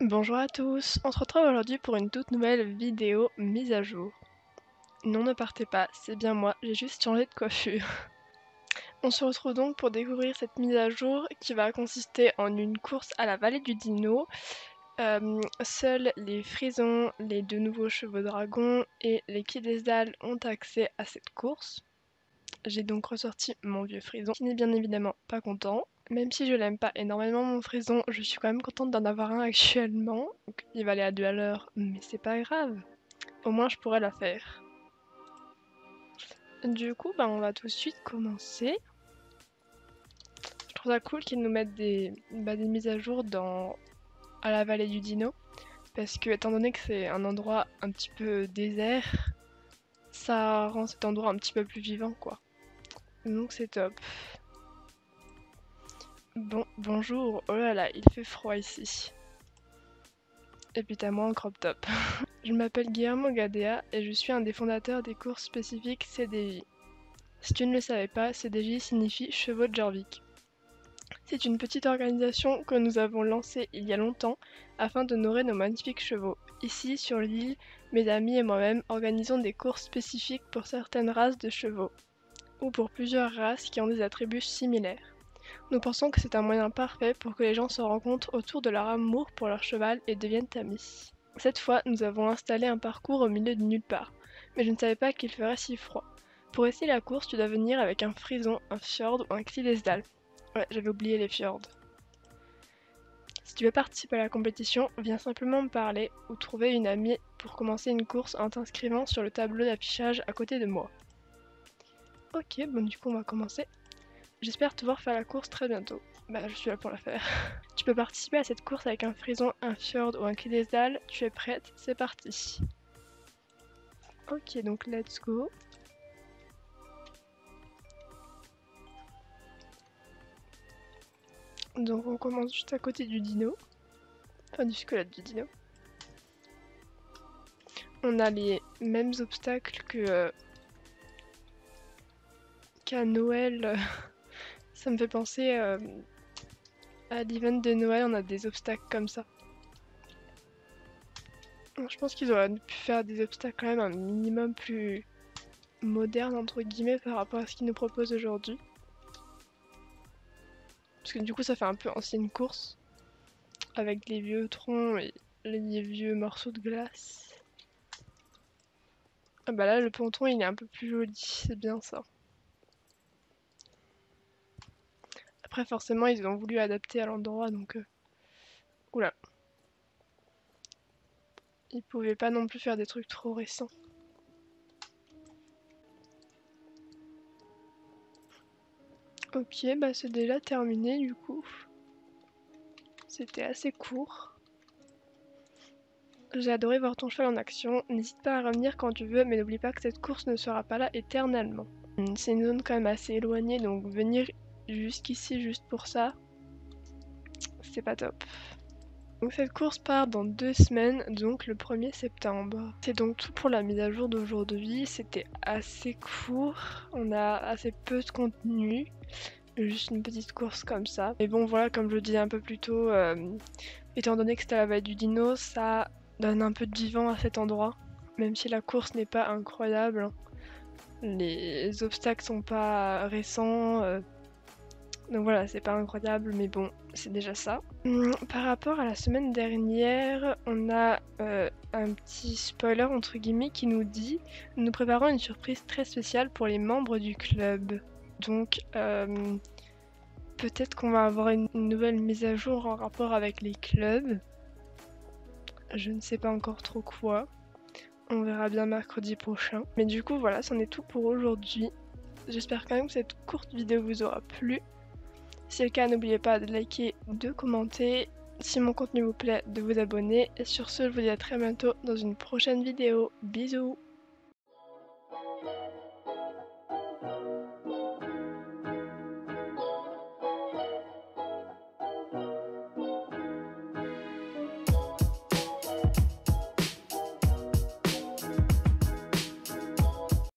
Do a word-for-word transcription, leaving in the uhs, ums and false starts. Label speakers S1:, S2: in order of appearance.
S1: Bonjour à tous, on se retrouve aujourd'hui pour une toute nouvelle vidéo mise à jour. Non, ne partez pas, c'est bien moi, j'ai juste changé de coiffure. On se retrouve donc pour découvrir cette mise à jour qui va consister en une course à la vallée du dino. Euh, seuls les frisons, les deux nouveaux chevaux dragons et les Kidesdal ont accès à cette course. J'ai donc ressorti mon vieux frison qui n'est bien évidemment pas content. Même si je l'aime pas énormément mon frison, je suis quand même contente d'en avoir un actuellement. Donc, il va aller à deux à l'heure, mais c'est pas grave. Au moins je pourrais la faire. Du coup, bah, on va tout de suite commencer. Je trouve ça cool qu'ils nous mettent des, bah, des mises à jour dans à la vallée du dino. Parce que étant donné que c'est un endroit un petit peu désert, ça rend cet endroit un petit peu plus vivant quoi. Donc c'est top. Bon, bonjour, oh là là, il fait froid ici. Et puis t'as moi en crop top. Je m'appelle Guillermo Gadea et je suis un des fondateurs des courses spécifiques C D J. Si tu ne le savais pas, C D J signifie Chevaux de Jorvik. C'est une petite organisation que nous avons lancée il y a longtemps afin d'honorer nos magnifiques chevaux. Ici, sur l'île, mes amis et moi-même organisons des courses spécifiques pour certaines races de chevaux, ou pour plusieurs races qui ont des attributs similaires. Nous pensons que c'est un moyen parfait pour que les gens se rencontrent autour de leur amour pour leur cheval et deviennent amis. Cette fois, nous avons installé un parcours au milieu de nulle part, mais je ne savais pas qu'il ferait si froid. Pour essayer la course, tu dois venir avec un frison, un fjord ou un Clydesdal. Ouais, j'avais oublié les fjords. Si tu veux participer à la compétition, viens simplement me parler ou trouver une amie pour commencer une course en t'inscrivant sur le tableau d'affichage à côté de moi. Ok, bon du coup on va commencer. J'espère te voir faire la course très bientôt. Bah je suis là pour la faire. Tu peux participer à cette course avec un frison, un fjord ou un Clydesdal. Tu es prête? C'est parti. Ok, donc let's go. Donc on commence juste à côté du dino. Enfin du squelette du dino. On a les mêmes obstacles que euh, qu'à Noël. Ça me fait penser euh, à l'event de Noël, on a des obstacles comme ça. Je pense qu'ils auraient pu faire des obstacles quand même un minimum plus moderne entre guillemets par rapport à ce qu'ils nous proposent aujourd'hui. Parce que du coup ça fait un peu ancienne course. Avec les vieux troncs et les vieux morceaux de glace. Ah bah là le ponton il est un peu plus joli, c'est bien ça. Après forcément ils ont voulu adapter à l'endroit donc... Euh... Oula. Ils pouvaient pas non plus faire des trucs trop récents. Ok, bah c'est déjà terminé du coup. C'était assez court. J'ai adoré voir ton cheval en action. N'hésite pas à revenir quand tu veux, mais n'oublie pas que cette course ne sera pas là éternellement. C'est une zone quand même assez éloignée, donc venir jusqu'ici juste pour ça, c'est pas top. Donc cette course part dans deux semaines, donc le premier septembre. C'est donc tout pour la mise à jour d'aujourd'hui. C'était assez court, on a assez peu de contenu. Juste une petite course comme ça. Mais bon voilà, comme je le disais un peu plus tôt, euh, étant donné que c'était la vallée du dino, ça donne un peu de vivant à cet endroit. Même si la course n'est pas incroyable. Les obstacles sont pas récents. Euh, donc voilà, c'est pas incroyable, mais bon, c'est déjà ça. Hum, par rapport à la semaine dernière, on a euh, un petit spoiler entre guillemets qui nous dit « Nous préparons une surprise très spéciale pour les membres du club ». Donc euh, peut-être qu'on va avoir une, une nouvelle mise à jour en rapport avec les clubs. Je ne sais pas encore trop quoi. On verra bien mercredi prochain. Mais du coup voilà, c'en est tout pour aujourd'hui. J'espère quand même que cette courte vidéo vous aura plu. Si c'est le cas, n'oubliez pas de liker, de commenter. Si mon contenu vous plaît, de vous abonner. Et sur ce, je vous dis à très bientôt dans une prochaine vidéo. Bisous!